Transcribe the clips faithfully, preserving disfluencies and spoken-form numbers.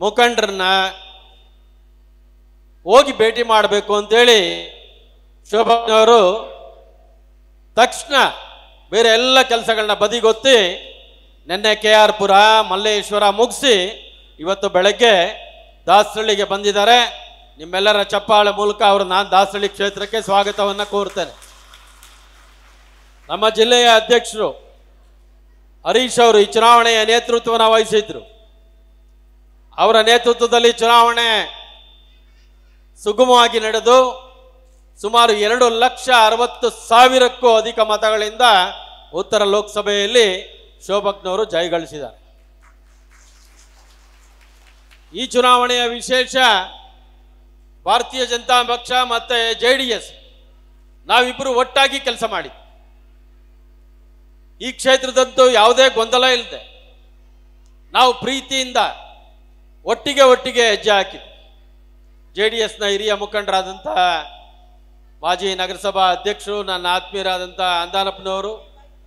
ಮುಖಂಡರನ್ನ ಹೋಗಿ ಭೇಟಿ ಮಾಡಬೇಕು ಅಂತೇಳಿ ಶೋಭಾನವರು ತಕ್ಷಣ ಬೇರೆ ಎಲ್ಲ ಕೆಲಸಗಳನ್ನ ಬದಿಗೊತ್ತಿ ನಿನ್ನೆ ಕೆ ಆರ್ ಪುರ ಮಲ್ಲೇಶ್ವರ ಮುಗಿಸಿ ಇವತ್ತು ಬೆಳಗ್ಗೆ ದಾಸರಳ್ಳಿಗೆ ಬಂದಿದ್ದಾರೆ. ನಿಮ್ಮೆಲ್ಲರ ಚಪ್ಪಾಳೆ ಮೂಲಕ ಅವರು ನಾನು ದಾಸರಳ್ಳಿ ಕ್ಷೇತ್ರಕ್ಕೆ ಸ್ವಾಗತವನ್ನು ಕೋರ್ತೇನೆ. ನಮ್ಮ ಜಿಲ್ಲೆಯ ಅಧ್ಯಕ್ಷರು ಹರೀಶ್ ಅವರು ಈ ಚುನಾವಣೆಯ ನೇತೃತ್ವವನ್ನು ವಹಿಸಿದ್ರು. ಅವರ ನೇತೃತ್ವದಲ್ಲಿ ಚುನಾವಣೆ ಸುಗಮವಾಗಿ ನಡೆದು ಸುಮಾರು ಎರಡು ಲಕ್ಷ ಅರವತ್ತು ಸಾವಿರಕ್ಕೂ ಅಧಿಕ ಮತಗಳಿಂದ ಉತ್ತರ ಲೋಕಸಭೆಯಲ್ಲಿ ಶೋಭಕ್ನವರು ಜಯಗಳಿಸಿದ್ದಾರೆ. ಈ ಚುನಾವಣೆಯ ವಿಶೇಷ ಭಾರತೀಯ ಜನತಾ ಪಕ್ಷ ಮತ್ತು ಜೆ ಡಿ ಎಸ್ ನಾವಿಬ್ಬರು ಒಟ್ಟಾಗಿ ಕೆಲಸ ಮಾಡಿ ಈ ಕ್ಷೇತ್ರದಂತೂ ಯಾವುದೇ ಗೊಂದಲ ಇಲ್ಲದೆ ನಾವು ಪ್ರೀತಿಯಿಂದ ಒಟ್ಟಿಗೆ ಒಟ್ಟಿಗೆ ಹೆಜ್ಜೆ ಹಾಕಿದ್ವಿ. ಜೆ ಡಿ ಎಸ್ನ ಹಿರಿಯ ಮುಖಂಡರಾದಂಥ ಮಾಜಿ ನಗರಸಭಾ ಅಧ್ಯಕ್ಷರು, ನನ್ನ ಆತ್ಮೀಯರಾದಂಥ ಅಂದಾನಪ್ಪನವರು,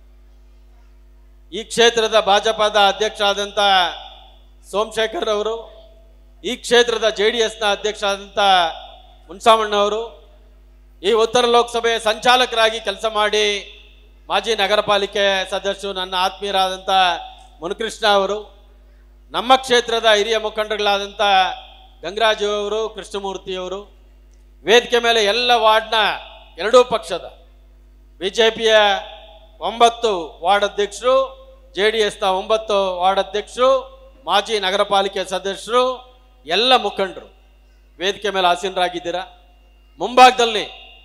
ಈ ಕ್ಷೇತ್ರದ ಭಾಜಪದ ಅಧ್ಯಕ್ಷರಾದಂಥ ಸೋಮಶೇಖರ್ ಅವರು, ಈ ಕ್ಷೇತ್ರದ ಜೆ ಡಿ ಎಸ್ನ ಅಧ್ಯಕ್ಷರಾದಂಥ ಮುನ್ಸಾಮಣ್ಣವರು, ಈ ಉತ್ತರ ಲೋಕಸಭೆಯ ಸಂಚಾಲಕರಾಗಿ ಕೆಲಸ ಮಾಡಿ ಮಾಜಿ ನಗರ ಪಾಲಿಕೆ ಸದಸ್ಯರು ನನ್ನ ಆತ್ಮೀಯರಾದಂಥ ಮುನಿಕೃಷ್ಣ ಅವರು, ನಮ್ಮ ಕ್ಷೇತ್ರದ ಹಿರಿಯ ಮುಖಂಡರುಗಳಾದಂಥ ಗಂಗರಾಜು ಅವರು, ಕೃಷ್ಣಮೂರ್ತಿಯವರು, ವೇದಿಕೆ ಮೇಲೆ ಎಲ್ಲ ವಾರ್ಡ್ನ ಎರಡೂ ಪಕ್ಷದ ಬಿ ಜೆ ಪಿಯ ಒಂಬತ್ತು ವಾರ್ಡ್ ಅಧ್ಯಕ್ಷರು, ಜೆ ಡಿ ಎಸ್ನ ಒಂಬತ್ತು ವಾರ್ಡ್ ಅಧ್ಯಕ್ಷರು, ಮಾಜಿ ನಗರ ಪಾಲಿಕೆ ಸದಸ್ಯರು, ಎಲ್ಲ ಮುಖಂಡರು ವೇದಿಕೆ ಮೇಲೆ ಆಸೀನರಾಗಿದ್ದೀರಾ. ಮುಂಭಾಗದಲ್ಲಿ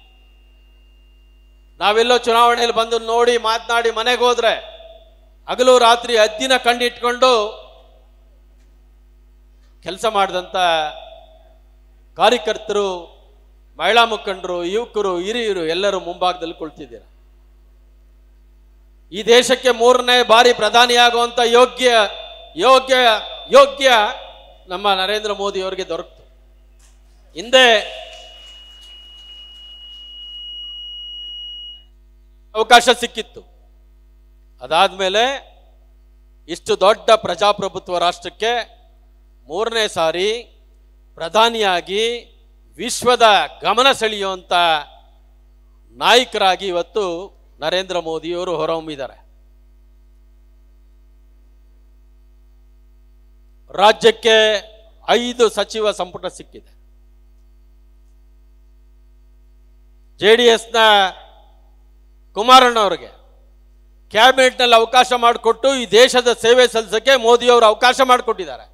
ನಾವೆಲ್ಲೋ ಚುನಾವಣೆಯಲ್ಲಿ ಬಂದು ನೋಡಿ ಮಾತನಾಡಿ ಮನೆಗೆ ಹೋದ್ರೆ ಹಗಲು ರಾತ್ರಿ ಹದ್ದಿನ ಕಂಡಿಟ್ಕೊಂಡು ಕೆಲಸ ಮಾಡಿದಂಥ ಕಾರ್ಯಕರ್ತರು, ಮಹಿಳಾ ಮುಖಂಡರು, ಯುವಕರು, ಹಿರಿಯರು ಎಲ್ಲರೂ ಮುಂಭಾಗದಲ್ಲಿ ಕುಳಿತಿದ್ದೀರ. ಈ ದೇಶಕ್ಕೆ ಮೂರನೇ ಬಾರಿ ಪ್ರಧಾನಿಯಾಗುವಂಥ ಯೋಗ್ಯ ಯೋಗ್ಯ ಯೋಗ್ಯ ನಮ್ಮ ನರೇಂದ್ರ ಮೋದಿ ಅವರಿಗೆ ದೊರಕಿತು. ಹಿಂದೆ ಅವಕಾಶ ಸಿಕ್ಕಿತ್ತು. ಅದಾದ್ಮೇಲೆ ಇಷ್ಟು ದೊಡ್ಡ ಪ್ರಜಾಪ್ರಭುತ್ವ ರಾಷ್ಟ್ರಕ್ಕೆ ಮೂರನೇ ಸಾರಿ ಪ್ರಧಾನಿಯಾಗಿ ವಿಶ್ವದ ಗಮನ ಸೆಳೆಯುವಂಥ ನಾಯಕರಾಗಿ ಇವತ್ತು ನರೇಂದ್ರ ಮೋದಿಯವರು ಹೊರಹೊಮ್ಮಿದ್ದಾರೆ. ರಾಜ್ಯಕ್ಕೆ ಐದು ಸಚಿವ ಸಂಪುಟ ಸಿಕ್ಕಿದೆ. ಜೆ ಡಿ ಎಸ್ನ ಕುಮಾರಣ್ಣವ್ರಿಗೆ ಕ್ಯಾಬಿನೆಟ್ನಲ್ಲಿ ಅವಕಾಶ ಮಾಡಿಕೊಟ್ಟು ಈ ದೇಶದ ಸೇವೆ ಸಲ್ಲಿಸಕ್ಕೆ ಮೋದಿಯವರು ಅವಕಾಶ ಮಾಡಿಕೊಟ್ಟಿದ್ದಾರೆ.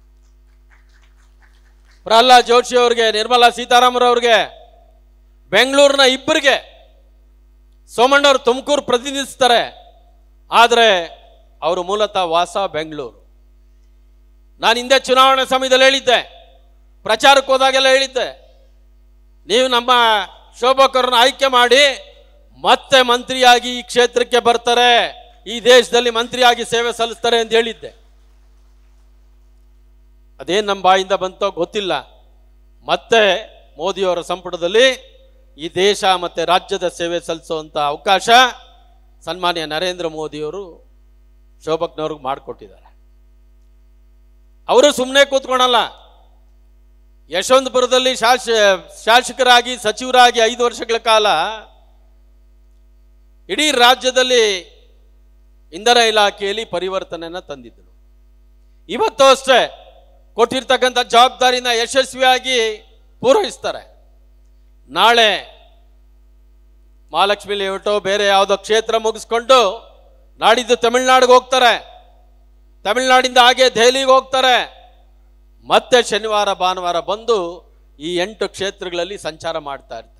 ಪ್ರಹ್ಲಾದ್ ಜೋಶಿ ಅವ್ರಿಗೆ, ನಿರ್ಮಲಾ ಸೀತಾರಾಮನ್ ಅವ್ರಿಗೆ, ಬೆಂಗಳೂರಿನ ಇಬ್ಬರಿಗೆ, ಸೋಮಣ್ಣವ್ರು ತುಮಕೂರು ಪ್ರತಿನಿಧಿಸ್ತಾರೆ, ಆದರೆ ಅವರು ಮೂಲತಃ ವಾಸ ಬೆಂಗಳೂರು. ನಾನು ಹಿಂದೆ ಚುನಾವಣೆ ಸಮಯದಲ್ಲಿ ಹೇಳಿದ್ದೆ, ಪ್ರಚಾರಕ್ಕೆ ಹೋದಾಗೆಲ್ಲ ಹೇಳಿದ್ದೆ, ನೀವು ನಮ್ಮ ಶೋಭಕರನ್ನ ಆಯ್ಕೆ ಮಾಡಿ ಮತ್ತೆ ಮಂತ್ರಿಯಾಗಿ ಈ ಕ್ಷೇತ್ರಕ್ಕೆ ಬರ್ತಾರೆ, ಈ ದೇಶದಲ್ಲಿ ಮಂತ್ರಿಯಾಗಿ ಸೇವೆ ಸಲ್ಲಿಸ್ತಾರೆ ಅಂತ ಹೇಳಿದ್ದೆ. ಅದೇನು ನಮ್ಮ ಬಾಯಿಂದ ಬಂತೋ ಗೊತ್ತಿಲ್ಲ. ಮತ್ತೆ ಮೋದಿಯವರ ಸಂಪುಟದಲ್ಲಿ ಈ ದೇಶ ಮತ್ತು ರಾಜ್ಯದ ಸೇವೆ ಸಲ್ಲಿಸುವಂಥ ಅವಕಾಶ ಸನ್ಮಾನ್ಯ ನರೇಂದ್ರ ಮೋದಿಯವರು ಶೋಭಕ್ನವ್ರಿಗೆ ಮಾಡಿಕೊಟ್ಟಿದ್ದಾರೆ. ಅವರು ಸುಮ್ಮನೆ ಕೂತ್ಕೊಳಲ್ಲ. ಯಶವಂತಪುರದಲ್ಲಿ ಶಾಸ ಶಾಸಕರಾಗಿ ಸಚಿವರಾಗಿ ಐದು ವರ್ಷಗಳ ಕಾಲ ಇಡೀ ರಾಜ್ಯದಲ್ಲಿ ಇಂಧನ ಇಲಾಖೆಯಲ್ಲಿ ಪರಿವರ್ತನೆಯನ್ನು ತಂದಿದ್ದರು. ಇವತ್ತು ಅಷ್ಟೇ ಕೊಟ್ಟಿರ್ತಕ್ಕಂಥ ಜವಾಬ್ದಾರಿನ ಯಶಸ್ವಿಯಾಗಿ ಪೂರೈಸ್ತಾರೆ. ನಾಳೆ ಮಹಾಲಕ್ಷ್ಮಿ ಲೇಔಟು ಬೇರೆ ಯಾವುದೋ ಕ್ಷೇತ್ರ ಮುಗಿಸ್ಕೊಂಡು ನಾಡಿದ್ದು ತಮಿಳ್ನಾಡಿಗೆ ಹೋಗ್ತಾರೆ, ತಮಿಳ್ನಾಡಿಂದ ಹಾಗೆ ದೆಹಲಿಗೆ ಹೋಗ್ತಾರೆ, ಮತ್ತೆ ಶನಿವಾರ ಭಾನುವಾರ ಬಂದು ಈ ಎಂಟು ಕ್ಷೇತ್ರಗಳಲ್ಲಿ ಸಂಚಾರ ಮಾಡ್ತಾ ಇರ್ತಾರೆ.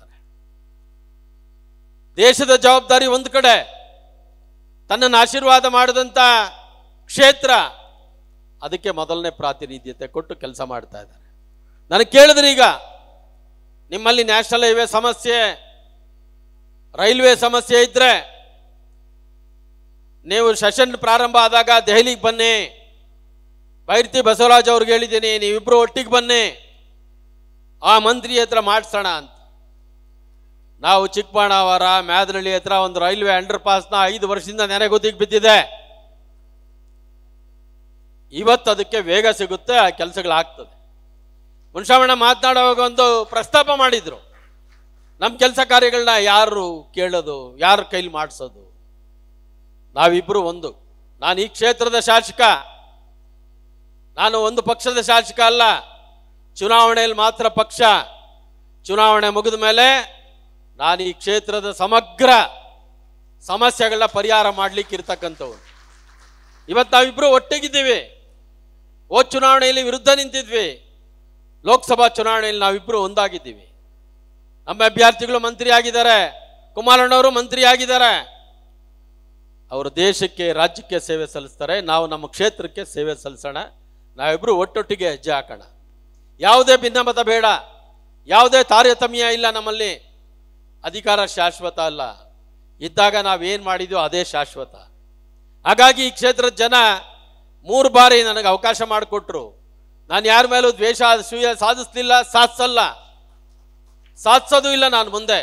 ದೇಶದ ಜವಾಬ್ದಾರಿ ಒಂದು ಕಡೆ, ತನ್ನನ್ನು ಆಶೀರ್ವಾದ ಮಾಡಿದಂಥ ಕ್ಷೇತ್ರ ಅದಕ್ಕೆ ಮೊದಲನೇ ಪ್ರಾತಿನಿಧ್ಯತೆ ಕೊಟ್ಟು ಕೆಲಸ ಮಾಡ್ತಾ ಇದ್ದಾರೆ. ನನಗೆ ಕೇಳಿದ್ರೆ ಈಗ ನಿಮ್ಮಲ್ಲಿ ನ್ಯಾಷನಲ್ ಹೈವೇ ಸಮಸ್ಯೆ, ರೈಲ್ವೆ ಸಮಸ್ಯೆ ಇದ್ರೆ ನೀವು ಸೆಷನ್ ಪ್ರಾರಂಭ ಆದಾಗ ದೆಹಲಿಗೆ ಬನ್ನಿ, ಬೈರ್ತಿ ಬಸವರಾಜ್ ಅವ್ರಿಗೆ ಹೇಳಿದ್ದೀನಿ, ನೀವಿಬ್ರು ಒಟ್ಟಿಗೆ ಬನ್ನಿ, ಆ ಮಂತ್ರಿ ಹತ್ರ ಮಾಡಿಸೋಣ ಅಂತ. ನಾವು ಚಿಕ್ಕಬಾಣಾವರ ಮ್ಯಾದನಹಳ್ಳಿ ಹತ್ರ ಒಂದು ರೈಲ್ವೆ ಅಂಡರ್ ಪಾಸ್ನ ಐದು ವರ್ಷದಿಂದ ನೆನೆಗುದಿಗೆ ಬಿದ್ದಿದೆ. ಇವತ್ತು ಅದಕ್ಕೆ ವೇಗ ಸಿಗುತ್ತೆ, ಆ ಕೆಲಸಗಳಾಗ್ತದೆ. ಮುನ್ಸಾಮಣ್ಣ ಮಾತನಾಡುವಾಗ ಒಂದು ಪ್ರಸ್ತಾಪ ಮಾಡಿದ್ರು, ನಮ್ಮ ಕೆಲಸ ಕಾರ್ಯಗಳನ್ನ ಯಾರು ಕೇಳೋದು, ಯಾರ ಕೈಲಿ ಮಾಡಿಸೋದು? ನಾವಿಬ್ರು ಒಂದು. ನಾನು ಈ ಕ್ಷೇತ್ರದ ಶಾಸಕ, ನಾನು ಒಂದು ಪಕ್ಷದ ಶಾಸಕ ಅಲ್ಲ. ಚುನಾವಣೆಯಲ್ಲಿ ಮಾತ್ರ ಪಕ್ಷ. ಚುನಾವಣೆ ಮುಗಿದ ಮೇಲೆ ನಾನು ಈ ಕ್ಷೇತ್ರದ ಸಮಗ್ರ ಸಮಸ್ಯೆಗಳನ್ನ ಪರಿಹಾರ ಮಾಡ್ಲಿಕ್ಕೆ ಇರ್ತಕ್ಕಂಥವ್ರು. ಇವತ್ತು ನಾವಿಬ್ರು ಒಟ್ಟಿಗಿದ್ದೀವಿ. ಓ ಚುನಾವಣೆಯಲ್ಲಿ ವಿರುದ್ಧ ನಿಂತಿದ್ವಿ, ಲೋಕಸಭಾ ಚುನಾವಣೆಯಲ್ಲಿ ನಾವಿಬ್ರು ಒಂದಾಗಿದ್ದೀವಿ. ನಮ್ಮ ಅಭ್ಯರ್ಥಿಗಳು ಮಂತ್ರಿ ಆಗಿದ್ದಾರೆ, ಕುಮಾರಣ್ಣವರು ಮಂತ್ರಿ ಆಗಿದ್ದಾರೆ. ಅವರು ದೇಶಕ್ಕೆ ರಾಜ್ಯಕ್ಕೆ ಸೇವೆ ಸಲ್ಲಿಸ್ತಾರೆ, ನಾವು ನಮ್ಮ ಕ್ಷೇತ್ರಕ್ಕೆ ಸೇವೆ ಸಲ್ಲಿಸೋಣ. ನಾವಿಬ್ರು ಒಟ್ಟೊಟ್ಟಿಗೆ ಹೆಜ್ಜೆ ಹಾಕೋಣ. ಯಾವುದೇ ಭಿನ್ನಮತ ಬೇಡ, ಯಾವುದೇ ತಾರತಮ್ಯ ಇಲ್ಲ ನಮ್ಮಲ್ಲಿ. ಅಧಿಕಾರ ಶಾಶ್ವತ ಅಲ್ಲ, ಇದ್ದಾಗ ನಾವೇನು ಮಾಡಿದ್ವೋ ಅದೇ ಶಾಶ್ವತ. ಹಾಗಾಗಿ ಈ ಕ್ಷೇತ್ರದ ಜನ ಮೂರು ಬಾರಿ ನನಗೆ ಅವಕಾಶ ಮಾಡಿಕೊಟ್ರು. ನಾನು ಯಾರ ಮೇಲೂ ದ್ವೇಷ ಅಸೂಯೆ ಸಾಧಿಸ್ಲಿಲ್ಲ, ಸಾಧಿಸಲ್ಲ, ಸಾಧಿಸೋದು ಇಲ್ಲ. ನಾನು ಮುಂದೆ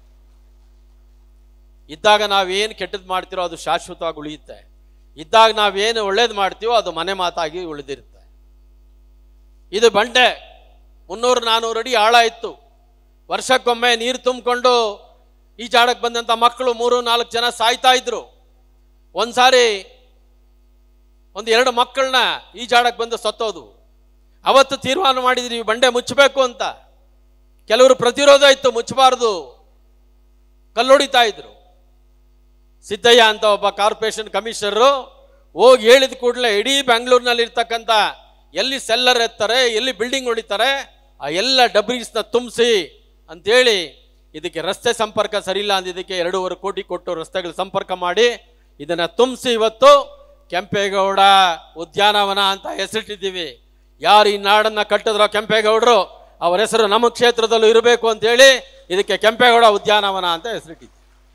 ಇದ್ದಾಗ ನಾವೇನು ಕೆಟ್ಟದ್ದು ಮಾಡ್ತೀರೋ ಅದು ಶಾಶ್ವತವಾಗಿ ಉಳಿಯುತ್ತೆ. ಇದ್ದಾಗ ನಾವೇನು ಒಳ್ಳೇದು ಮಾಡ್ತೀವೋ ಅದು ಮನೆ ಮಾತಾಗಿ ಉಳಿದಿರುತ್ತೆ. ಇದು ಬಂಡೆ ಮುನ್ನೂರು ನಾನ್ನೂರು ಅಡಿ ಆಳ ಇತ್ತು. ವರ್ಷಕ್ಕೊಮ್ಮೆ ನೀರು ತುಂಬಿಕೊಂಡು ಈ ಜಾಡಕ್ಕೆ ಬಂದಂಥ ಮಕ್ಕಳು ಮೂರು ನಾಲ್ಕು ಜನ ಸಾಯ್ತಾ ಇದ್ರು. ಒಂದ್ಸಾರಿ ಒಂದು ಎರಡು ಮಕ್ಕಳನ್ನ ಈ ಜಾಡಕ್ಕೆ ಬಂದು ಸತ್ತೋದು. ಅವತ್ತು ತೀರ್ಮಾನ ಮಾಡಿದ್ರಿ ಬಂಡೆ ಮುಚ್ಚಬೇಕು ಅಂತ. ಕೆಲವರು ಪ್ರತಿರೋಧ ಇತ್ತು, ಮುಚ್ಚಬಾರ್ದು, ಕಲ್ಲೊಡಿತಾ ಇದ್ರು. ಸಿದ್ದಯ್ಯ ಅಂತ ಒಬ್ಬ ಕಾರ್ಪೊರೇಷನ್ ಕಮಿಷನರು ಹೋಗಿ ಹೇಳಿದ ಕೂಡಲೇ ಇಡೀ ಬೆಂಗಳೂರಿನಲ್ಲಿ ಇರ್ತಕ್ಕಂಥ ಎಲ್ಲಿ ಸೆಲ್ಲರ್ ಎತ್ತಾರೆ, ಎಲ್ಲಿ ಬಿಲ್ಡಿಂಗ್ ಹೊಡಿತಾರೆ, ಆ ಎಲ್ಲ ಡಬ್ರೀಸ್ನ ತುಂಬಿಸಿ ಅಂತೇಳಿ ಇದಕ್ಕೆ ರಸ್ತೆ ಸಂಪರ್ಕ ಸರಿಯಿಲ್ಲ ಅಂದಿದ್ದಕ್ಕೆ ಎರಡೂವರೆ ಕೋಟಿ ಕೊಟ್ಟು ರಸ್ತೆಗಳ ಸಂಪರ್ಕ ಮಾಡಿ ಇದನ್ನು ತುಂಬಿಸಿ ಇವತ್ತು ಕೆಂಪೇಗೌಡ ಉದ್ಯಾನವನ ಅಂತ ಹೆಸರಿಟ್ಟಿದ್ದೀವಿ. ಯಾರು ಈ ನಾಡನ್ನು ಕಟ್ಟಿದ್ರೋ ಕೆಂಪೇಗೌಡರು, ಅವರ ಹೆಸರು ನಮ್ಮ ಕ್ಷೇತ್ರದಲ್ಲೂ ಇರಬೇಕು ಅಂತೇಳಿ ಇದಕ್ಕೆ ಕೆಂಪೇಗೌಡ ಉದ್ಯಾನವನ ಅಂತ ಹೆಸರಿಟ್ಟಿದ್ದೀವಿ.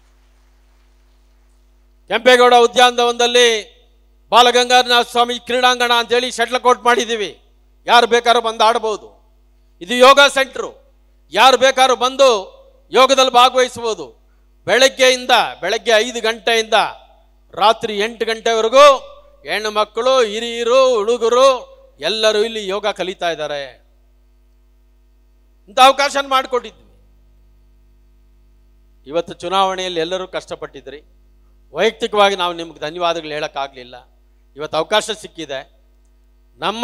ಕೆಂಪೇಗೌಡ ಉದ್ಯಾನವನದಲ್ಲಿ ಬಾಲಗಂಗಾಧರನಾಥ ಸ್ವಾಮಿ ಕ್ರೀಡಾಂಗಣ ಅಂತೇಳಿ ಶಟ್ಲ್ ಕೋರ್ಟ್ ಮಾಡಿದ್ದೀವಿ. ಯಾರು ಬೇಕಾದ್ರೂ ಬಂದು ಆಡ್ಬೋದು. ಇದು ಯೋಗ ಸೆಂಟ್ರು, ಯಾರು ಬೇಕಾದ್ರೂ ಬಂದು ಯೋಗದಲ್ಲಿ ಭಾಗವಹಿಸ್ಬೋದು. ಬೆಳಗ್ಗೆಯಿಂದ ಬೆಳಗ್ಗೆ ಐದು ಗಂಟೆಯಿಂದ ರಾತ್ರಿ ಎಂಟು ಗಂಟೆವರೆಗೂ ಹೆಣ್ಣು ಮಕ್ಕಳು, ಹಿರಿಯರು, ಹುಡುಗರು ಎಲ್ಲರೂ ಇಲ್ಲಿ ಯೋಗ ಕಲಿತಾ ಇದ್ದಾರೆ. ಇಂಥ ಅವಕಾಶ ಮಾಡಿಕೊಟ್ಟಿದ್ವಿ. ಇವತ್ತು ಚುನಾವಣೆಯಲ್ಲಿ ಎಲ್ಲರೂ ಕಷ್ಟಪಟ್ಟಿದ್ರಿ. ವೈಯಕ್ತಿಕವಾಗಿ ನಾವು ನಿಮ್ಗೆ ಧನ್ಯವಾದಗಳು ಹೇಳೋಕ್ಕಾಗಲಿಲ್ಲ. ಇವತ್ತು ಅವಕಾಶ ಸಿಕ್ಕಿದೆ. ನಮ್ಮ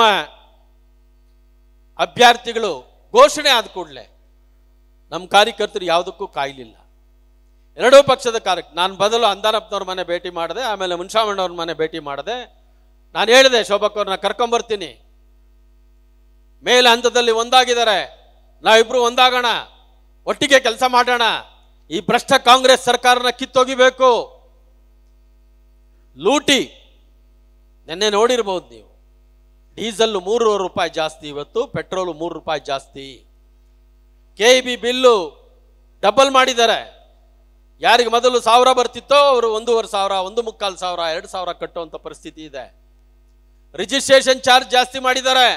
ಅಭ್ಯರ್ಥಿಗಳು ಘೋಷಣೆ ಆದ ಕೂಡಲೇ ನಮ್ಮ ಕಾರ್ಯಕರ್ತರು ಯಾವುದಕ್ಕೂ ಕಾಯಲಿಲ್ಲ. ಎರಡೂ ಪಕ್ಷದ ಕಾರ್ಯ ನಾನು ಬದಲು ಅಂದಾನಪ್ಪನವ್ರ ಮನೆ ಭೇಟಿ ಮಾಡಿದೆ, ಆಮೇಲೆ ಮುನ್ಸಾಮಣ್ಣವ್ರ ಮನೆ ಭೇಟಿ ಮಾಡಿದೆ. ನಾನು ಹೇಳಿದೆ ಶೋಭಕ್ಕವ್ರನ್ನ ಕರ್ಕೊಂಬರ್ತೀನಿ, ಮೇಲೆ ಹಂತದಲ್ಲಿ ಒಂದಾಗಿದ್ದಾರೆ, ನಾವಿಬ್ರು ಒಂದಾಗೋಣ, ಒಟ್ಟಿಗೆ ಕೆಲಸ ಮಾಡೋಣ, ಈ ಭ್ರಷ್ಟ ಕಾಂಗ್ರೆಸ್ ಸರ್ಕಾರನ ಕಿತ್ತೊಗಿಬೇಕು. ಲೂಟಿ ನೆನ್ನೆ ನೋಡಿರ್ಬೋದು ನೀವು, ಡೀಸೆಲ್ ಮೂರುವರೆ ರೂಪಾಯಿ ಜಾಸ್ತಿ, ಇವತ್ತು ಪೆಟ್ರೋಲು ಮೂರು ರೂಪಾಯಿ ಜಾಸ್ತಿ. K E B bill double ಮಾಡಿದ್ದಾರೆ. ಯಾರಿಗೆ ಮೊದಲು ಸಾವಿರ ಬರ್ತಿತ್ತೋ ಅವರು ಒಂದೂವರೆ ಸಾವಿರ, ಒಂದು ಮುಕ್ಕಾಲು ಸಾವಿರ, ಎರಡು ಸಾವಿರ ಕಟ್ಟುವಂಥ ಪರಿಸ್ಥಿತಿ ಇದೆ. ರಿಜಿಸ್ಟ್ರೇಷನ್ ಚಾರ್ಜ್ ಜಾಸ್ತಿ ಮಾಡಿದ್ದಾರೆ.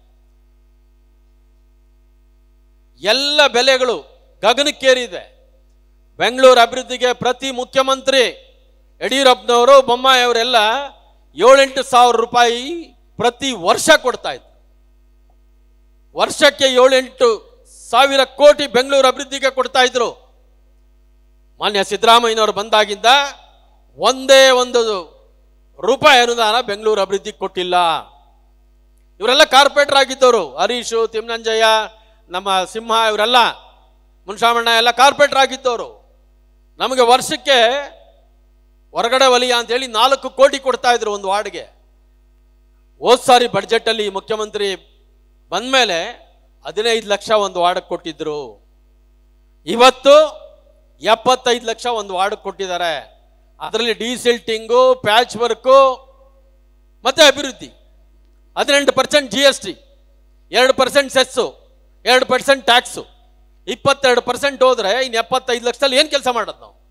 ಎಲ್ಲ ಬೆಲೆಗಳು ಗಗನಕ್ಕೇರಿದೆ. ಬೆಂಗಳೂರು ಅಭಿವೃದ್ಧಿಗೆ ಪ್ರತಿ ಮುಖ್ಯಮಂತ್ರಿ ಯಡಿಯೂರಪ್ಪನವರು, ಬೊಮ್ಮಾಯಿ ಅವರೆಲ್ಲ ಏಳೆಂಟು ಸಾವಿರ ರೂಪಾಯಿ ಪ್ರತಿ ವರ್ಷ ಕೊಡ್ತಾ ಇದ್ರು. ವರ್ಷಕ್ಕೆ ಏಳೆಂಟು ಸಾವಿರ ಕೋಟಿ ಬೆಂಗಳೂರು ಅಭಿವೃದ್ಧಿಗೆ ಕೊಡ್ತಾ ಇದ್ರು. ಮಾನ್ಯ ಸಿದ್ದರಾಮಯ್ಯನವರು ಬಂದಾಗಿಂದ ಒಂದೇ ಒಂದು ರೂಪಾಯಿ ಅನುದಾನ ಬೆಂಗಳೂರು ಅಭಿವೃದ್ಧಿಗೆ ಕೊಟ್ಟಿಲ್ಲ. ಇವರೆಲ್ಲ ಕಾರ್ಪೊರೇಟರ್ ಆಗಿದ್ದವರು, ಹರೀಶು, ತಿಮ್ಮನಂಜಯ್ಯ, ನಮ್ಮ ಸಿಂಹ, ಇವರೆಲ್ಲ ಮುನ್ಸಾಮಣ್ಣ ಎಲ್ಲ ಕಾರ್ಪೊರೇಟರ್ ಆಗಿದ್ದವರು. ನಮಗೆ ವರ್ಷಕ್ಕೆ ಹೊರಗಡೆ ವಲಯ ಅಂತೇಳಿ ನಾಲ್ಕು ಕೋಟಿ ಕೊಡ್ತಾ ಇದ್ರು ಒಂದು ವಾರ್ಡ್ಗೆ. ಹೋದ್ ಸಾರಿ ಬಡ್ಜೆಟಲ್ಲಿ ಮುಖ್ಯಮಂತ್ರಿ ಬಂದಮೇಲೆ ಹದಿನೈದು ಲಕ್ಷ ಒಂದು ವಾರ್ಡ್ಗೆ ಕೊಟ್ಟಿದ್ರು. ಇವತ್ತು ಎಪ್ಪತ್ತೈದು ಲಕ್ಷ ಒಂದು ವಾರ್ಡ್ಗೆ ಕೊಟ್ಟಿದ್ದಾರೆ. ಅದರಲ್ಲಿ ಡೀಸಿಲ್ಟಿಂಗು, ಪ್ಯಾಚ್ ವರ್ಕು ಮತ್ತೆ ಅಭಿವೃದ್ಧಿ. ಹದಿನೆಂಟು ಪರ್ಸೆಂಟ್ ಜಿ ಎಸ್ ಟಿ, ಎರಡು ಪರ್ಸೆಂಟ್ ಸೆಸ್ಸು, ಎರಡು ಪರ್ಸೆಂಟ್ ಟ್ಯಾಕ್ಸು, ಇಪ್ಪತ್ತೆರಡು ಪರ್ಸೆಂಟ್ ಹೋದ್ರೆ ಇನ್ನು ಎಪ್ಪತ್ತೈದು ಲಕ್ಷದಲ್ಲಿ ಏನು ಕೆಲಸ ಮಾಡೋದು ನಾವು?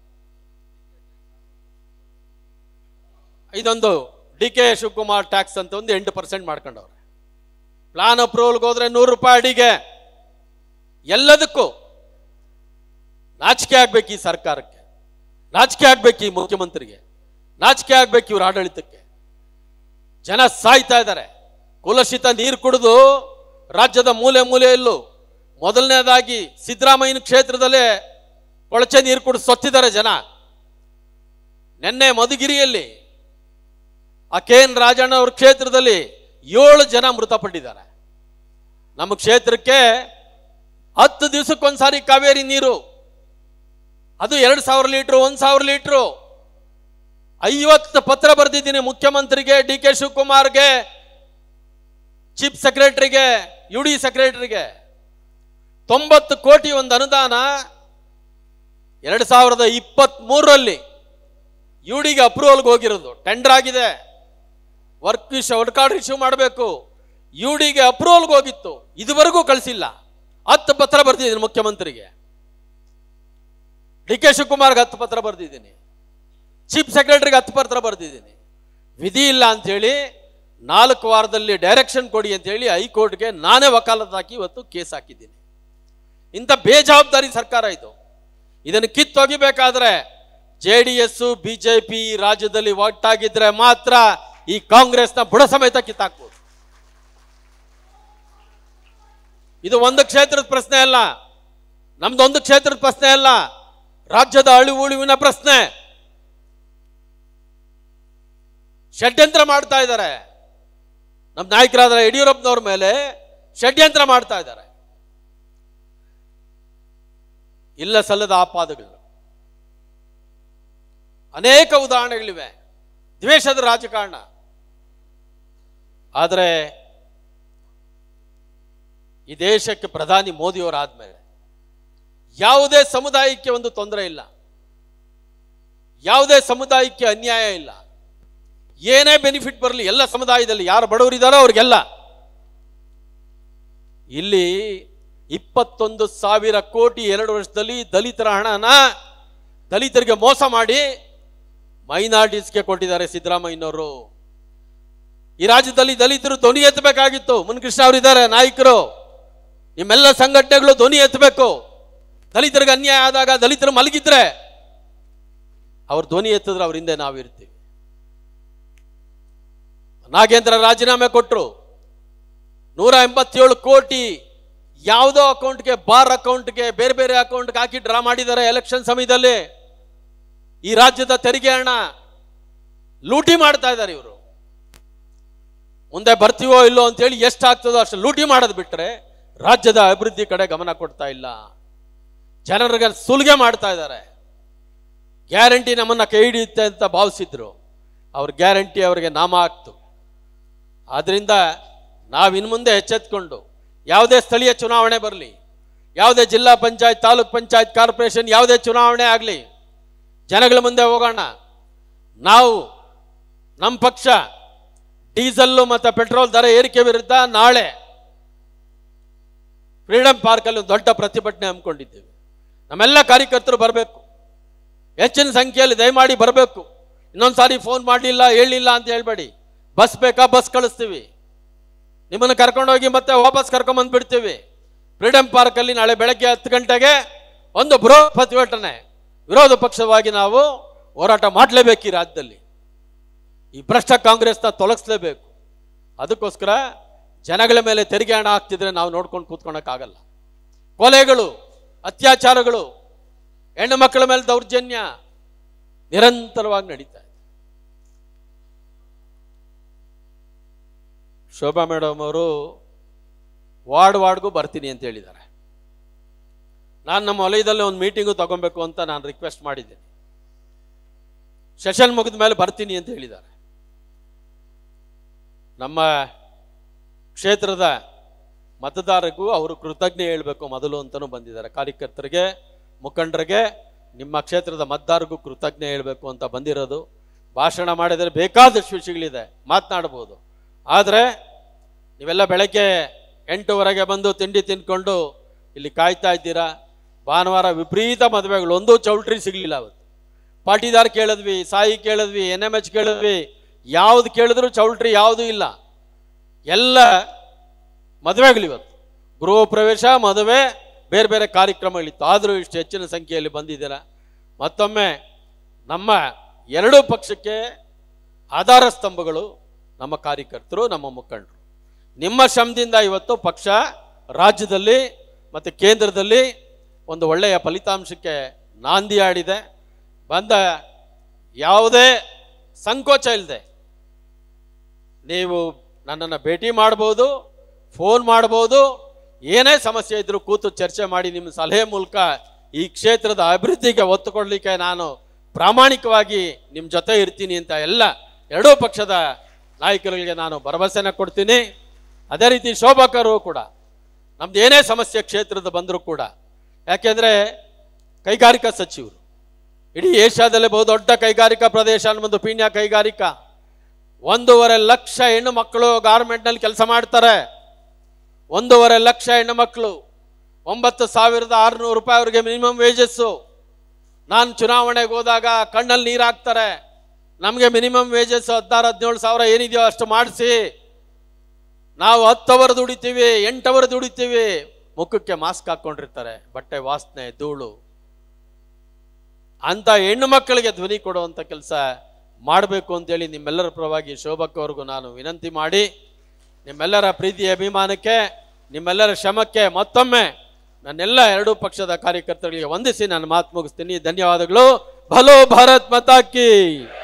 ಇದೊಂದು ಡಿ ಕೆ ಶಿವಕುಮಾರ್ ಟ್ಯಾಕ್ಸ್ ಅಂತ ಒಂದು ಎಂಟು ಪರ್ಸೆಂಟ್ ಮಾಡ್ಕೊಂಡವ್ರೆ. ಪ್ಲಾನ್ ಅಪ್ರೂವಲ್ಗೆ ಹೋದ್ರೆ ನೂರು ರೂಪಾಯಿ ಅಡಿಗೆ. ಎಲ್ಲದಕ್ಕೂ ನಾಚಿಕೆ ಆಗ್ಬೇಕು ಈ ಸರ್ಕಾರಕ್ಕೆ, ನಾಚಿಕೆ ಆಗ್ಬೇಕು ಈ ಮುಖ್ಯಮಂತ್ರಿಗೆ, ನಾಚಿಕೆ ಆಗ್ಬೇಕು ಇವ್ರ ಆಡಳಿತಕ್ಕೆ. ಜನ ಸಾಯ್ತಾ ಇದ್ದಾರೆ. ಕುಲಷಿತ ನೀರು ಕುಡಿದು ರಾಜ್ಯದ ಮೂಲೆ ಮೂಲೆಯಲ್ಲೂ ಮೊದಲನೇದಾಗಿ ಸಿದ್ದರಾಮಯ್ಯನ ಕ್ಷೇತ್ರದಲ್ಲೇ ಕೊಳಚೆ ನೀರು ಕುಡಿದು ಸತ್ತಿದ್ದಾರೆ ಜನ. ನಿನ್ನೆ ಮಧುಗಿರಿಯಲ್ಲಿ ಆ ಕೆ ಎನ್ ರಾಜಣ್ಣ ಅವ್ರ ಕ್ಷೇತ್ರದಲ್ಲಿ ಏಳು ಜನ ಮೃತಪಟ್ಟಿದ್ದಾರೆ. ನಮ್ಮ ಕ್ಷೇತ್ರಕ್ಕೆ ಹತ್ತು ದಿವಸಕ್ಕೊಂದ್ಸಾರಿ ಕಾವೇರಿ ನೀರು, ಅದು ಎರಡು ಸಾವಿರ ಲೀಟ್ರು ಒಂದು ಸಾವಿರ ಲೀಟ್ರು. ಐವತ್ತು ಪತ್ರ ಬರೆದಿದ್ದೀನಿ ಮುಖ್ಯಮಂತ್ರಿಗೆ, ಡಿ ಕೆ ಶಿವಕುಮಾರ್ಗೆ, ಚೀಫ್ ಸೆಕ್ರೆಟರಿಗೆ, ಯು ಡಿ ಸೆಕ್ರೆಟರಿಗೆ. ತೊಂಬತ್ತು ಕೋಟಿ ಒಂದು ಅನುದಾನ ಎರಡು ಸಾವಿರದ ಇಪ್ಪತ್ತ್ ಮೂರರಲ್ಲಿ ಯು ಡಿಗೆ ಅಪ್ರೂವಲ್ಗೆ ಹೋಗಿರೋದು, ಟೆಂಡರ್ ಆಗಿದೆ, work issue work order issue ಮಾಡಬೇಕು, ಯು ಡಿಗೆ ಅಪ್ರೂವಲ್ಗೆ ಹೋಗಿತ್ತು, ಇದುವರೆಗೂ ಕಳಿಸಿಲ್ಲ. ಹತ್ತು ಪತ್ರ ಬರೆದಿದ್ದೀನಿ ಮುಖ್ಯಮಂತ್ರಿಗೆ, ಡಿ ಕೆ ಶಿವಕುಮಾರ್ಗೆ ಹತ್ತು ಪತ್ರ ಬರೆದಿದ್ದೀನಿ, ಚೀಫ್ ಸೆಕ್ರೆಟರಿಗೆ ಹತ್ತು ಪತ್ರ ಬರೆದಿದ್ದೀನಿ. ವಿಧಿ ಇಲ್ಲ ಅಂಥೇಳಿ ನಾಲ್ಕು ವಾರದಲ್ಲಿ ಡೈರೆಕ್ಷನ್ ಕೊಡಿ ಅಂತೇಳಿ ಹೈಕೋರ್ಟ್ಗೆ ನಾನೇ ವಕಾಲತ್ ಹಾಕಿ ಇವತ್ತು ಕೇಸ್ ಹಾಕಿದ್ದೀನಿ. ಇಂಥ ಬೇಜವಾಬ್ದಾರಿ ಸರ್ಕಾರ ಇದು. ಇದನ್ನು ಕಿತ್ತೊಗಿಬೇಕಾದ್ರೆ J D S B J P ರಾಜ್ಯದಲ್ಲಿ ಒಟ್ಟಾಗಿದ್ರೆ ಮಾತ್ರ ಈ ಕಾಂಗ್ರೆಸ್ನ ಬುಡ ಸಮೇತ ಕಿತ್ತಾಕ್ಬೋದು. ಇದು ಒಂದು ಕ್ಷೇತ್ರದ ಪ್ರಶ್ನೆ ಅಲ್ಲ, ನಮ್ದೊಂದು ಕ್ಷೇತ್ರದ ಪ್ರಶ್ನೆ ಅಲ್ಲ, ರಾಜ್ಯದ ಅಳಿವು ಉಳಿವಿನ ಪ್ರಶ್ನೆ. ಷಡ್ಯಂತ್ರ ಮಾಡ್ತಾ ಇದ್ದಾರೆ ನಮ್ಮ ನಾಯಕರಾದ ಯಡಿಯೂರಪ್ಪನವ್ರ ಮೇಲೆ, ಷಡ್ಯಂತ್ರ ಮಾಡ್ತಾ ಇದ್ದಾರೆ. ಇಲ್ಲ ಸಲ್ಲದ ಆಪಾದಗಳು ಅನೇಕ ಉದಾಹರಣೆಗಳಿವೆ, ದ್ವೇಷದ ರಾಜಕಾರಣ. ಆದರೆ ಈ ದೇಶಕ್ಕೆ ಪ್ರಧಾನಿ ಮೋದಿಯವರಾದ್ಮೇಲೆ ಯಾವುದೇ ಸಮುದಾಯಕ್ಕೆ ಒಂದು ತೊಂದರೆ ಇಲ್ಲ, ಯಾವುದೇ ಸಮುದಾಯಕ್ಕೆ ಅನ್ಯಾಯ ಇಲ್ಲ. ಏನೇ ಬೆನಿಫಿಟ್ ಬರಲಿ ಎಲ್ಲ ಸಮುದಾಯದಲ್ಲಿ ಯಾರು ಬಡವರಿದ್ದಾರೋ ಅವ್ರಿಗೆಲ್ಲ. ಇಲ್ಲಿ ಇಪ್ಪತ್ತೊಂದು ಸಾವಿರ ಕೋಟಿ ಎರಡು ವರ್ಷದಲ್ಲಿ ದಲಿತರ ಹಣನ ದಲಿತರಿಗೆ ಮೋಸ ಮಾಡಿ ಮೈನಾರಿಟೀಸ್ಗೆ ಕೊಟ್ಟಿದ್ದಾರೆ ಸಿದ್ದರಾಮಯ್ಯನವರು. ಈ ರಾಜ್ಯದಲ್ಲಿ ದಲಿತರು ಧ್ವನಿ ಎತ್ತಬೇಕಾಗಿತ್ತು. ಮುನ್ಕೃಷ್ಣ ಅವರು ಇದ್ದಾರೆ ನಾಯಕರು, ನಿಮ್ಮೆಲ್ಲ ಸಂಘಟನೆಗಳು ಧ್ವನಿ ಎತ್ತಬೇಕು. ದಲಿತರಿಗೆ ಅನ್ಯಾಯ ಆದಾಗ ದಲಿತರು ಮಲಗಿದ್ರೆ ಅವ್ರ ಧ್ವನಿ ಎತ್ತಿದ್ರೆ ಅವ್ರ ಹಿಂದೆ ನಾವಿರ್ತೀವಿ. ನಾಗೇಂದ್ರ ರಾಜೀನಾಮೆ ಕೊಟ್ಟರು, ನೂರ ಎಂಬತ್ತೇಳು ಕೋಟಿ ಯಾವುದೋ ಅಕೌಂಟ್ಗೆ, ಬಾರ್ ಅಕೌಂಟ್ಗೆ, ಬೇರೆ ಬೇರೆ ಅಕೌಂಟ್ಗೆ ಹಾಕಿ ಡ್ರಾ ಮಾಡಿದ್ದಾರೆ ಎಲೆಕ್ಷನ್ ಸಮಯದಲ್ಲಿ. ಈ ರಾಜ್ಯದ ತೆರಿಗೆ ಹಣ ಲೂಟಿ ಮಾಡ್ತಾ ಇದ್ದಾರೆ ಇವರು. ಮುಂದೆ ಬರ್ತೀವೋ ಇಲ್ಲೋ ಅಂತೇಳಿ ಎಷ್ಟಾಗ್ತದೋ ಅಷ್ಟು ಲೂಟಿ ಮಾಡೋದು ಬಿಟ್ರೆ ರಾಜ್ಯದ ಅಭಿವೃದ್ಧಿ ಕಡೆ ಗಮನ ಕೊಡ್ತಾ ಇಲ್ಲ. ಜನರಿಗೆ ಸುಲಿಗೆ ಮಾಡ್ತಾ ಇದ್ದಾರೆ. ಗ್ಯಾರಂಟಿ ನಮ್ಮನ್ನ ಕೈ ಹಿಡಿಯುತ್ತೆ ಅಂತ ಭಾವಿಸಿದ್ರು, ಅವ್ರ ಗ್ಯಾರಂಟಿ ಅವರಿಗೆ ನಾಮ ಆಗ್ತು. ಆದ್ರಿಂದ ನಾವು ಇನ್ನು ಮುಂದೆ ಎಚ್ಚೆತ್ಕೊಂಡು ಯಾವುದೇ ಸ್ಥಳೀಯ ಚುನಾವಣೆ ಬರಲಿ, ಯಾವುದೇ ಜಿಲ್ಲಾ ಪಂಚಾಯತ್, ತಾಲೂಕ್ ಪಂಚಾಯತ್, ಕಾರ್ಪೊರೇಷನ್ ಯಾವುದೇ ಚುನಾವಣೆ ಆಗಲಿ, ಜನಗಳ ಮುಂದೆ ಹೋಗೋಣ. ನಾವು ನಮ್ಮ ಪಕ್ಷ ಡೀಸೆಲ್ಲು ಮತ್ತು ಪೆಟ್ರೋಲ್ ದರ ಏರಿಕೆ ವಿರುದ್ಧ ನಾಳೆ ಫ್ರೀಡಂ ಪಾರ್ಕಲ್ಲಿ ಒಂದು ದೊಡ್ಡ ಪ್ರತಿಭಟನೆ ಹಮ್ಮಿಕೊಂಡಿದ್ದೇವೆ. ನಮ್ಮೆಲ್ಲ ಕಾರ್ಯಕರ್ತರು ಬರಬೇಕು, ಹೆಚ್ಚಿನ ಸಂಖ್ಯೆಯಲ್ಲಿ ದಯಮಾಡಿ ಬರಬೇಕು. ಇನ್ನೊಂದು ಸಾರಿ ಫೋನ್ ಮಾಡಲಿಲ್ಲ ಹೇಳಿಲ್ಲ ಅಂತ ಹೇಳ್ಬೇಡಿ. ಬಸ್ ಬೇಕಾ ಬಸ್ ಕಳಿಸ್ತೀವಿ, ನಿಮ್ಮನ್ನು ಕರ್ಕೊಂಡೋಗಿ ಮತ್ತೆ ವಾಪಸ್ ಕರ್ಕೊಂಬಂದ್ಬಿಡ್ತೀವಿ. ಫ್ರೀಡಂ ಪಾರ್ಕಲ್ಲಿ ನಾಳೆ ಬೆಳಗ್ಗೆ ಹತ್ತು ಗಂಟೆಗೆ ಒಂದು ಬೃಹತ್ ಪ್ರತಿಭಟನೆ, ವಿರೋಧ ಪಕ್ಷವಾಗಿ ನಾವು ಹೋರಾಟ ಮಾಡಲೇಬೇಕು. ಈ ರಾಜ್ಯದಲ್ಲಿ ಈ ಭ್ರಷ್ಟ ಕಾಂಗ್ರೆಸ್ನ ತೊಲಗಿಸ್ಲೇಬೇಕು. ಅದಕ್ಕೋಸ್ಕರ ಜನಗಳ ಮೇಲೆ ತೆರಿಗೆ ಹಣ ಹಾಕ್ತಿದ್ರೆ ನಾವು ನೋಡ್ಕೊಂಡು ಕೂತ್ಕೊಳಕ್ಕಾಗಲ್ಲ. ಕೊಲೆಗಳು, ಅತ್ಯಾಚಾರಗಳು, ಹೆಣ್ಣು ಮಕ್ಕಳ ಮೇಲೆ ದೌರ್ಜನ್ಯ ನಿರಂತರವಾಗಿ ನಡೀತಾ ಇದೆ. ಶೋಭಾ ಮೇಡಮ್ ಅವರು ವಾರ್ಡ್ ವಾರ್ಡ್ಗೂ ಬರ್ತೀನಿ ಅಂತ ಹೇಳಿದ್ದಾರೆ. ನಾನು ನಮ್ಮ ವಲಯದಲ್ಲಿ ಒಂದು ಮೀಟಿಂಗು ತಗೊಬೇಕು ಅಂತ ನಾನು ರಿಕ್ವೆಸ್ಟ್ ಮಾಡಿದ್ದೇನೆ. ಸೆಷನ್ ಮುಗಿದ ಮೇಲೆ ಬರ್ತೀನಿ ಅಂತ ಹೇಳಿದ್ದಾರೆ. ನಮ್ಮ ಕ್ಷೇತ್ರದ ಮತದಾರರಿಗೂ ಅವರು ಕೃತಜ್ಞೆ ಹೇಳಬೇಕು ಮೊದಲು ಅಂತಲೂ ಬಂದಿದ್ದಾರೆ. ಕಾರ್ಯಕರ್ತರಿಗೆ, ಮುಖಂಡರಿಗೆ, ನಿಮ್ಮ ಕ್ಷೇತ್ರದ ಮತದಾರರಿಗೂ ಕೃತಜ್ಞೆ ಹೇಳಬೇಕು ಅಂತ ಬಂದಿರೋದು. ಭಾಷಣ ಮಾಡಿದರೆ ಬೇಕಾದಷ್ಟು ವಿಷಯಗಳಿದೆ, ಮಾತನಾಡ್ಬೋದು. ಆದರೆ ನೀವೆಲ್ಲ ಬೆಳಗ್ಗೆ ಎಂಟುವರೆಗೆ ಬಂದು ತಿಂಡಿ ತಿಂದ್ಕೊಂಡು ಇಲ್ಲಿ ಕಾಯ್ತಾ ಇದ್ದೀರಾ. ಭಾನುವಾರ ವಿಪರೀತ ಮದುವೆಗಳು, ಒಂದೂ ಚೌಲ್ಟ್ರಿ ಸಿಗಲಿಲ್ಲ. ಅವತ್ತು ಪಾಟಿದಾರ್ ಕೇಳಿದ್ವಿ, ಸಾಯಿ ಕೇಳಿದ್ವಿ, ಎನ್ ಎಮ್ ಎಚ್ ಕೇಳಿದ್ವಿ, ಯಾವ್ದು ಕೇಳಿದ್ರು ಚೌಲ್ಟ್ರಿ ಯಾವುದೂ ಇಲ್ಲ. ಎಲ್ಲ ಮದುವೆಗಳಿವತ್ತು, ಗೃಹ ಪ್ರವೇಶ, ಮದುವೆ, ಬೇರೆ ಬೇರೆ ಕಾರ್ಯಕ್ರಮಗಳಿತ್ತು. ಆದರೂ ಇಷ್ಟು ಹೆಚ್ಚಿನ ಸಂಖ್ಯೆಯಲ್ಲಿ ಬಂದಿದ್ದೀರಾ. ಮತ್ತೊಮ್ಮೆ ನಮ್ಮ ಎರಡೂ ಪಕ್ಷಕ್ಕೆ ಆಧಾರ ಸ್ತಂಭಗಳು ನಮ್ಮ ಕಾರ್ಯಕರ್ತರು, ನಮ್ಮ ಮುಖಂಡರು. ನಿಮ್ಮ ಶ್ರಮದಿಂದ ಇವತ್ತು ಪಕ್ಷ ರಾಜ್ಯದಲ್ಲಿ ಮತ್ತು ಕೇಂದ್ರದಲ್ಲಿ ಒಂದು ಒಳ್ಳೆಯ ಫಲಿತಾಂಶಕ್ಕೆ ನಾಂದಿ ಆಡಿದೆ. ಬಂದ ಯಾವುದೇ ಸಂಕೋಚ ಇಲ್ಲದೆ ನೀವು ನನ್ನನ್ನು ಭೇಟಿ ಮಾಡ್ಬೋದು, ಫೋನ್ ಮಾಡ್ಬೋದು. ಏನೇ ಸಮಸ್ಯೆ ಇದ್ದರೂ ಕೂತು ಚರ್ಚೆ ಮಾಡಿ ನಿಮ್ಮ ಸಲಹೆ ಮೂಲಕ ಈ ಕ್ಷೇತ್ರದ ಅಭಿವೃದ್ಧಿಗೆ ಒತ್ತು ಕೊಡಲಿಕ್ಕೆ ನಾನು ಪ್ರಾಮಾಣಿಕವಾಗಿ ನಿಮ್ಮ ಜೊತೆ ಇರ್ತೀನಿ ಅಂತ ಎಲ್ಲ ಎರಡೂ ಪಕ್ಷದ ನಾಯಕರಿಗೆ ನಾನು ಭರವಸೆನ ಕೊಡ್ತೀನಿ. ಅದೇ ರೀತಿ ಶೋಭಾಕರು ಕೂಡ ನಮ್ದು ಏನೇ ಸಮಸ್ಯೆ ಕ್ಷೇತ್ರದ ಬಂದರೂ ಕೂಡ, ಯಾಕೆಂದರೆ ಕೈಗಾರಿಕಾ ಸಚಿವರು, ಇಡೀ ಏಷ್ಯಾದಲ್ಲೇ ಬಹುದೊಡ್ಡ ಕೈಗಾರಿಕಾ ಪ್ರದೇಶ ಅನ್ನೋದು ಪೀಣ್ಯ ಕೈಗಾರಿಕಾ. ಒಂದೂವರೆ ಲಕ್ಷ ಹೆಣ್ಣು ಮಕ್ಕಳು ಗಾರ್ಮೆಂಟ್ನಲ್ಲಿ ಕೆಲಸ ಮಾಡ್ತಾರೆ. ಒಂದೂವರೆ ಲಕ್ಷ ಹೆಣ್ಣು ಮಕ್ಕಳು, ಒಂಬತ್ತು ಸಾವಿರದ ಆರುನೂರು ರೂಪಾಯಿ ಅವ್ರಿಗೆ ಮಿನಿಮಮ್ ವೇಜಸ್ಸು. ನಾನು ಚುನಾವಣೆಗೆ ಹೋದಾಗ ಕಣ್ಣಲ್ಲಿ ನೀರು ಹಾಕ್ತಾರೆ. ನಮಗೆ ಮಿನಿಮಮ್ ವೇಜಸ್ ಹದಿನಾರು ಹದಿನೇಳು ಸಾವಿರ ಏನಿದೆಯೋ ಅಷ್ಟು ಮಾಡಿಸಿ, ನಾವು ಹತ್ತು ಅವರ್ ದುಡಿತೀವಿ, ಎಂಟು ಅವರ್ ದುಡಿತೀವಿ. ಮುಖಕ್ಕೆ ಮಾಸ್ಕ್ ಹಾಕ್ಕೊಂಡಿರ್ತಾರೆ, ಬಟ್ಟೆ ವಾಸನೆ, ಧೂಳು. ಅಂತ ಹೆಣ್ಣು ಮಕ್ಕಳಿಗೆ ಧ್ವನಿ ಕೊಡುವಂಥ ಕೆಲಸ ಮಾಡಬೇಕು ಅಂತೇಳಿ ನಿಮ್ಮೆಲ್ಲರ ಪರವಾಗಿ ಶೋಭಕ್ಕವ್ರಿಗೂ ನಾನು ವಿನಂತಿ ಮಾಡಿ, ನಿಮ್ಮೆಲ್ಲರ ಪ್ರೀತಿ ಅಭಿಮಾನಕ್ಕೆ, ನಿಮ್ಮೆಲ್ಲರ ಶ್ರಮಕ್ಕೆ ಮತ್ತೊಮ್ಮೆ ನನ್ನೆಲ್ಲ ಎರಡೂ ಪಕ್ಷದ ಕಾರ್ಯಕರ್ತರಿಗೆ ವಂದಿಸಿ ನಾನು ಮಾತು ಮುಗಿಸ್ತೀನಿ. ಧನ್ಯವಾದಗಳು. ಭಲೋ ಭಾರತ್ ಮಾತಾ ಕಿ.